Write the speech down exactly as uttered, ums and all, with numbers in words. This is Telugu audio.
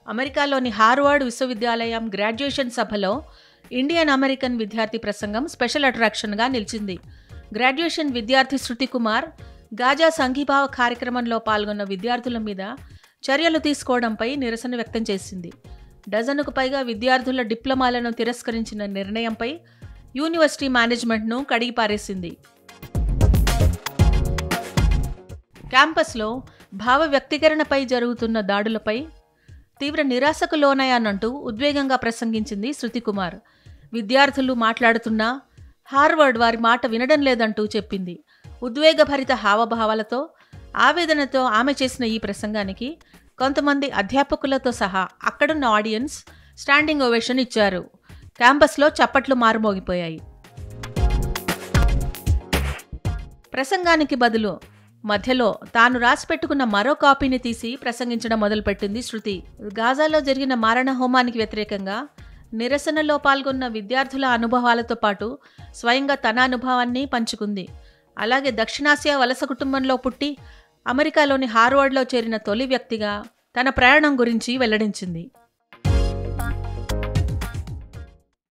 అమెరికాలోని హార్వర్డ్ విశ్వవిద్యాలయం గ్రాడ్యుయేషన్ సభలో ఇండియన్ అమెరికన్ విద్యార్థి ప్రసంగం స్పెషల్ అట్రాక్షన్గా నిలిచింది. గ్రాడ్యుయేషన్ విద్యార్థి శృతి కుమార్ గాజా సంఘీభావ కార్యక్రమంలో పాల్గొన్న విద్యార్థుల మీద చర్యలు తీసుకోవడంపై నిరసన వ్యక్తం చేసింది. డజనుకు పైగా విద్యార్థుల డిప్లొమాలను తిరస్కరించిన నిర్ణయంపై యూనివర్సిటీ మేనేజ్మెంట్ను కడిగిపారేసింది. క్యాంపస్లో భావ వ్యక్తీకరణపై జరుగుతున్న దాడులపై తీవ్ర నిరాశకు లోనయ్యానంటూ ఉద్వేగంగా ప్రసంగించింది శృతి కుమార్. విద్యార్థులు మాట్లాడుతున్నా హార్వర్డ్ వారి మాట వినడం లేదంటూ చెప్పింది. ఉద్వేగభరిత హావభావాలతో, ఆవేదనతో ఆమె చేసిన ఈ ప్రసంగానికి కొంతమంది అధ్యాపకులతో సహా అక్కడున్న ఆడియన్స్ స్టాండింగ్ ఓవేషన్ ఇచ్చారు. క్యాంపస్లో చప్పట్లు మారుమోగిపోయాయి. ప్రసంగానికి బదులు మధ్యలో తాను రాసిపెట్టుకున్న మరో కాపీని తీసి ప్రసంగించడం మొదలుపెట్టింది శృతి. గాజాలో జరిగిన మారణ హోమానికి వ్యతిరేకంగా నిరసనలో పాల్గొన్న విద్యార్థుల అనుభవాలతో పాటు స్వయంగా తన అనుభవాన్ని పంచుకుంది. అలాగే దక్షిణాసియా వలస కుటుంబంలో పుట్టి అమెరికాలోని హార్వర్డ్లో చేరిన తొలి వ్యక్తిగా తన ప్రయాణం గురించి వెల్లడించింది.